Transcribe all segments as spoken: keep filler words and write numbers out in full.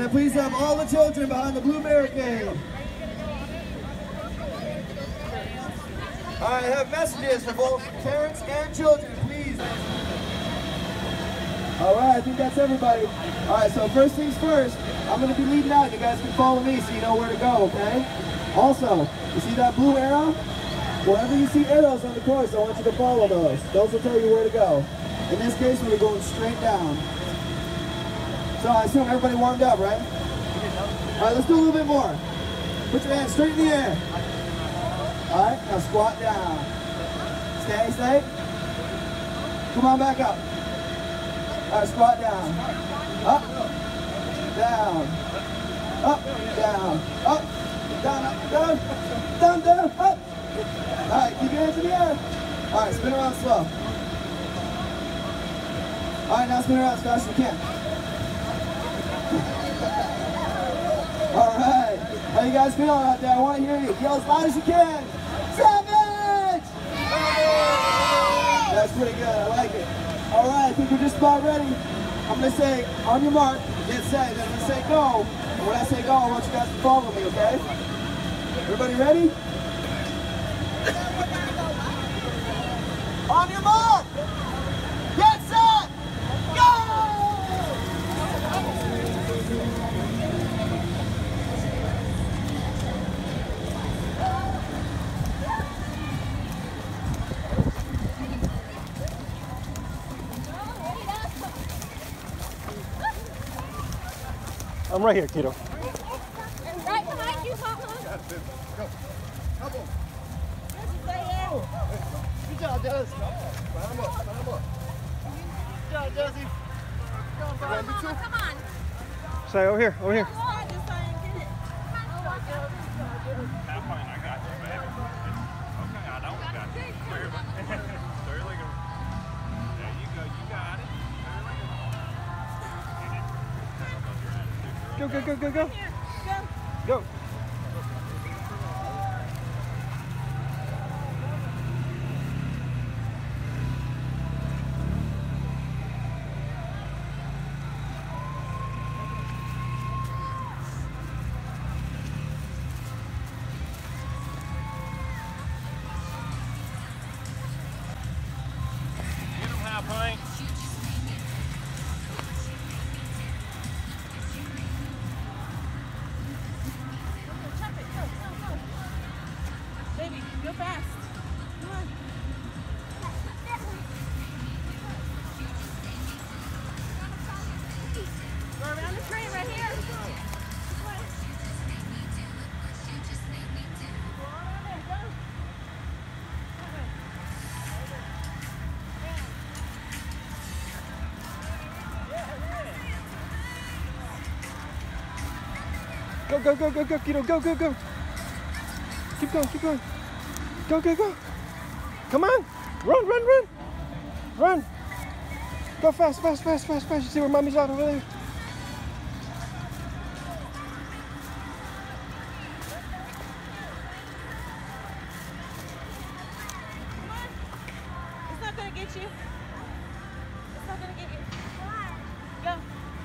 Can I please have all the children behind the blue barricade? All right, I have messages for both parents and children, please. All right, I think that's everybody. All right, so first things first, I'm going to be leading out. You guys can follow me so you know where to go, okay? Also, you see that blue arrow? Wherever you see arrows on the course, I want you to follow those. Those will tell you where to go. In this case, we're going straight down. So I assume everybody warmed up, right? All right, let's do a little bit more. Put your hands straight in the air. All right, now squat down. Stay, stay. Come on back up. All right, squat down. Up, down, up, down, up, down, up, down, down, down, up. All right, keep your hands in the air. All right, spin around slow. All right, now spin around as fast as you can. All right, how you guys feeling out there? I want to hear you. Yell as loud as you can. Savage! That's pretty good, I like it. All right, I think we're just about ready. I'm gonna say, on your mark, get set, then I'm gonna say go. And when I say go, I want you guys to follow me, okay? Everybody ready? On your mark! Get set! Go! I'm right here, kiddo. Right behind you, Papa. Go. Come on. Good job, Des. Climb up, climb up. Good job, Desi. Come on, Mama, come on. Say over here, over here. Come on, just try and get it. Have fun, I got you, baby. Okay, I don't got you. There you go, you got it. Go, go, go, go, go. Go. Go. Get them high, Pink. Baby, go fast. Come on. Go around the train right here. Go, go, go, go, go, kiddo, go, go, go. Keep going, keep going. Go, go, go. Come on. Run, run, run. Run. Go fast, fast, fast, fast, fast. You see where mommy's out over there? It's not gonna get you. It's not gonna get you. Go.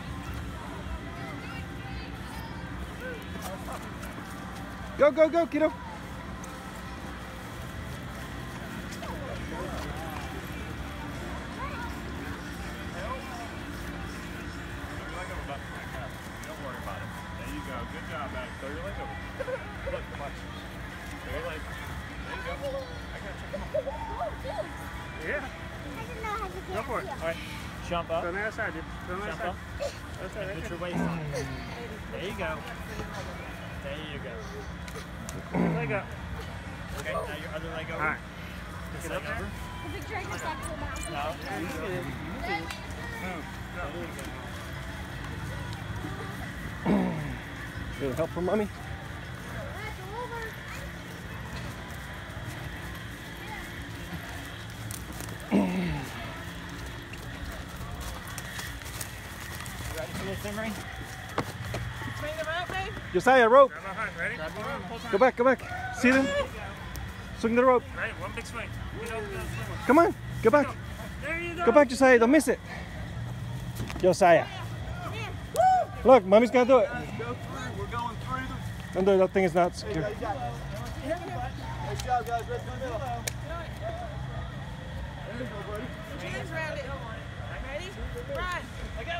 Go, go, go, kiddo. Don't worry about it. There you go. Good job, Max. Throw your leg over. Look, watch. Throw your leg. There you go. I got you. Come on. Yeah. Go for it. All right. Jump up. Go on the other side, dude. Go on the other Jump side. up. Other side, right Put there. your waist on. There you go. There you go. Other leg up. Okay, now your other leg over. All right. This leg over. The big train just got to the mountain. No. You see it. You see it. Move. Go. There you go. Little help from mommy. Ready for this, Emery? Swing the rope, babe. Josiah, rope. Grab my hand. Ready? Grab your arm. Hold Go back, go back. See them? Swing the rope. Right. One big swing. Get over the swing. Come on, go back. There you go. Go back, Josiah. Don't miss it. Josiah. Come here. Woo! Look, mommy's gonna do it. Guys, go through. We're going through the... Don't do it, that thing is not There you secure. go, you got it. Nice job, guys. Rest in the middle. There you go, buddy. Hands around it. Ready? Run. Let go.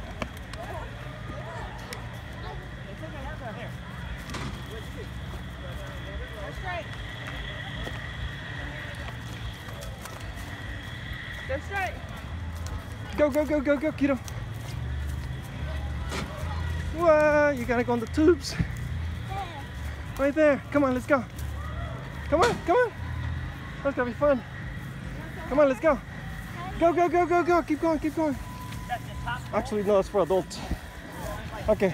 Go straight. Go straight. Go, go, go, go, go, kiddo. Whoa, you gotta go on the tubes. Right there. Come on, let's go. Come on, come on. That's gonna be fun. Come on, let's go. Go, go, go, go, go. Keep going, keep going. Actually, no, it's for adults. Okay.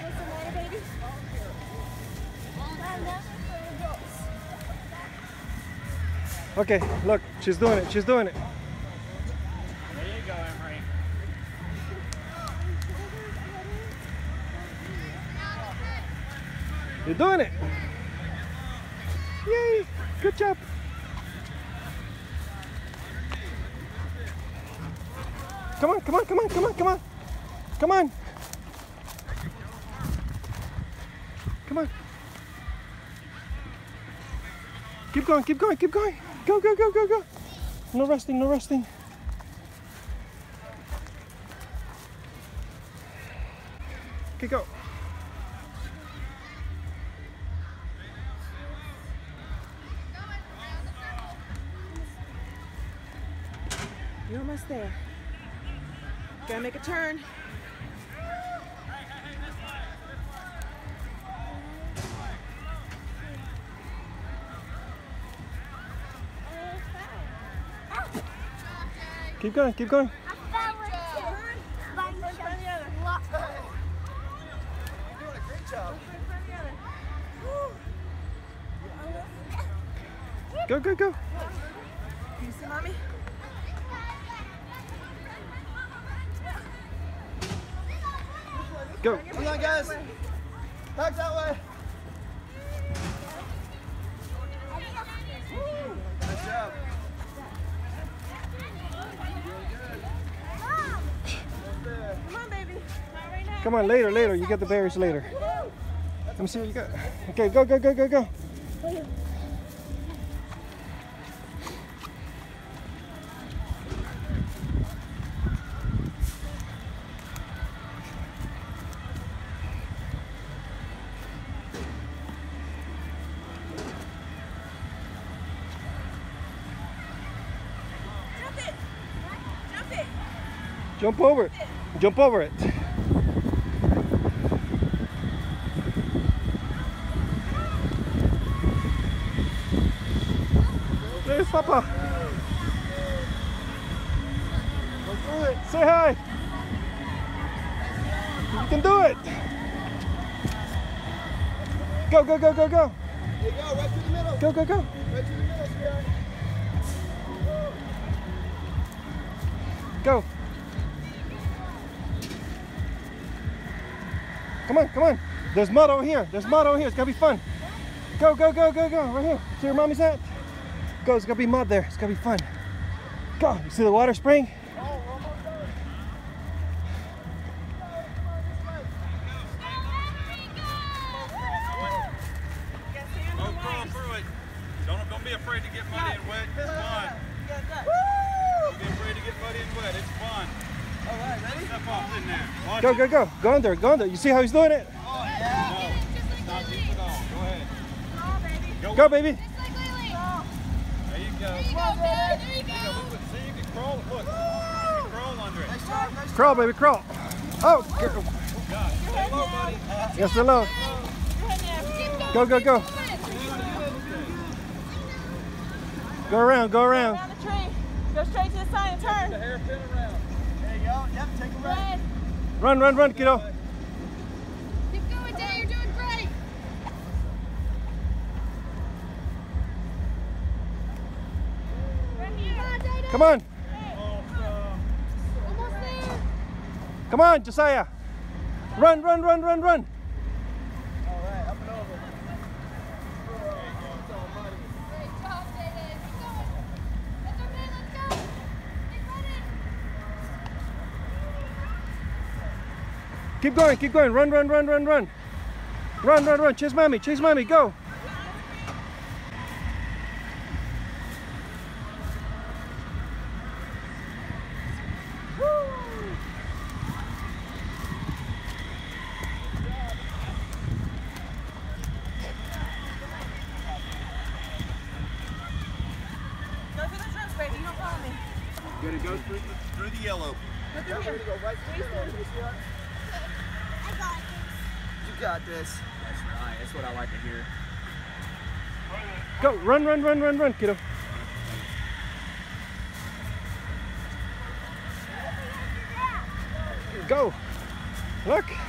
Okay, look, she's doing it, she's doing it. There you go, Emery. You're doing it. Yay, good job. Come on, come on, come on, come on, come on. Come on. Come on. Keep going, keep going, keep going. Go, go, go, go, go. No resting, no resting. Okay, go. You're almost there. Gotta make a turn. Keep going, keep going. You're doing a great job. Go, go, go. Can you see mommy? Go. Come on, guys. Back that way. Nice job. Come on, baby. Not right now. Come on, later, later. You get the berries later. Let me see what you got. Okay, go, go, go, go, go. Jump it. Jump it. Jump over it. Jump over it. There's Papa. Go through it. Say hi. You can do it. Go, go, go, go, go. There you go, right through the middle. Go, go, go. Right through the middle, sweetheart. Go. Come on, come on. There's mud over here. There's mud over here. It's gonna be fun. Go, go, go, go, go. Right here. See where mommy's at? Go. It's gonna be mud there. It's gonna be fun. Go. You see the water spraying? Go crawl through it. Don't, don't be afraid to get muddy and wet. It's fun. Yeah, good. Don't be afraid to get muddy and wet. It's fun. All right, ready? Step off in there. Watch Go, it. go, go. Go in there. Go in there. You see how he's doing it? Oh, yeah. No, it's not deep at all. Go ahead. Oh, baby. Go. Go, baby. There you go. There you go. Look, look, see, you can crawl. Look, you can crawl under it. Nice job, nice job. Crawl, baby. Crawl. Oh. Go. God, stay low, buddy. Yes, hello. Go, go, go. Go around. Go around. Around the tree. Go straight to the side and turn. The hairpin around. There you go. Yep, take a right. Run, run, run, kiddo. Keep going, Dad. You're doing great. Come on. Almost there. Come on, Josiah. Run, run, run, run, run. All right, up and over. Great job, Dad. Keep going. That's okay. Let's go. Keep running. Keep going, keep going. Run, run, run, run, run. Run, run, run. Chase mommy, chase mommy. Go. Go through the trucks, baby. You don't follow me. You're gonna go through, through the yellow. Go through here. Go right through the yellow. I got You got this. That's right. That's what I like to hear. Go. Run, run, run, run, run, kiddo. Go. Look. Come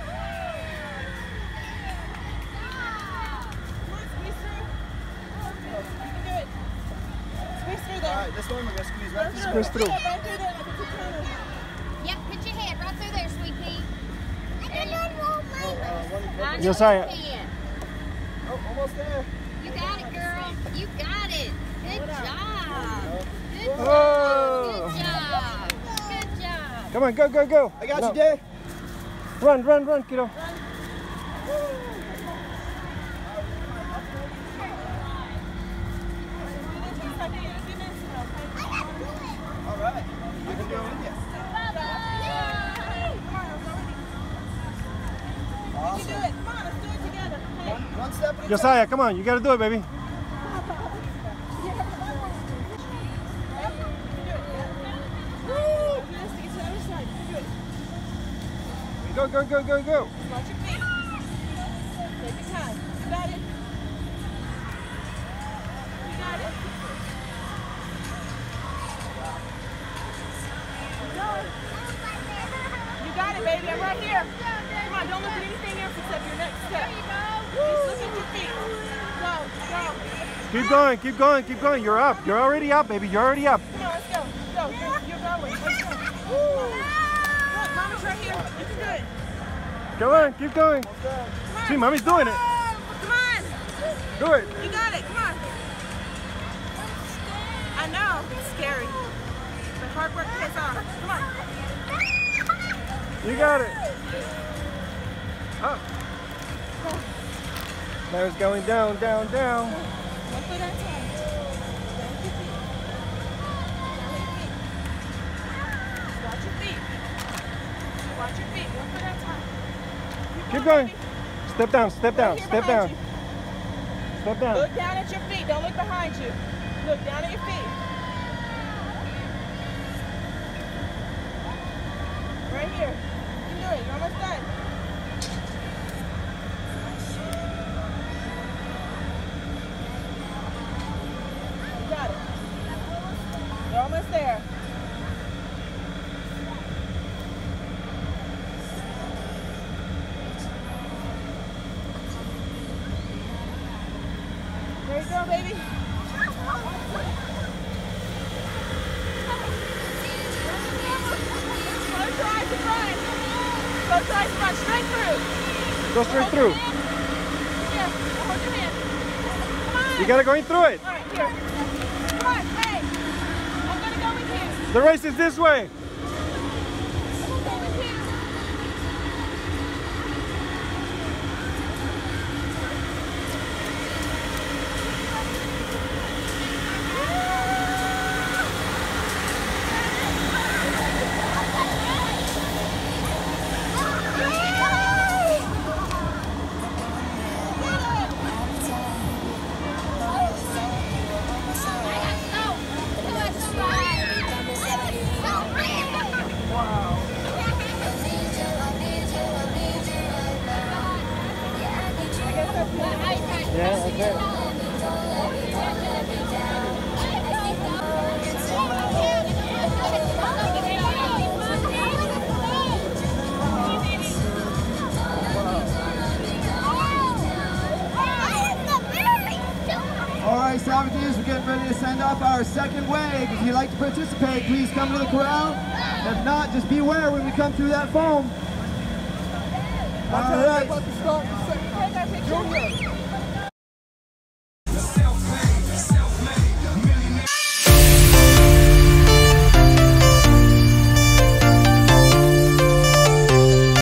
on, squeeze through. You can do it. Squeeze through there. All right, this one we're gonna squeeze right through. Squeeze through. Yeah, right through there. Like it's a tunnel. Yep, put your head right through there, sweet pea. I don't know I know Josiah. you can. Oh, almost there. You got it, girl. You got it. Good job. Good Oh. job. Good job. Good job. Come on, go, go, go. I got No. you, Dad. Run, run, run, kiddo. All right. I can do it with you. You can do it. Come on, let's do it together. Hey. One, one step at a time. Josiah, come on. You got to do it, baby. Go, go, go, go, go. Watch your feet. Take your time. You got it. You got it. You got it, baby. I'm right here. Come on, don't look at anything else except your next step. Just look at your feet. Go, go. Keep going, keep going, keep going. You're up. You're already up, baby. You're already up. Come on, let's go. Go. You're, you're going. Let's go. Look, Mama's right here. You can do it. Go on, keep going. Come on. See, mommy's doing it. Come on. Do it. You got it. Come on. I know. It's scary. But hard work pays off. Come on. You got it. Up. Now it's going down, down, down. One foot at a time. Watch your feet. Watch your feet. One foot at a time. Keep going. Baby. Step down, step down, Right here step behind down. you. Step down. Look down at your feet. Don't look behind you. Look down at your feet. Right here. You can do it. You're almost done. You got it. You're almost there. There you go, baby. Close your eyes and run. Close your eyes and run. Straight through. Go straight through. Here, I'll hold your hand. Come on. You gotta go in through it. All right, here. Come on, hey. I'm gonna go with you. The race is this way. I'm gonna go with you. Yeah, okay. All right, Savages, we're getting ready to send off our second wave. If you'd like to participate, please come to the corral. If not, just beware when we come through that foam. All right. Take our picture.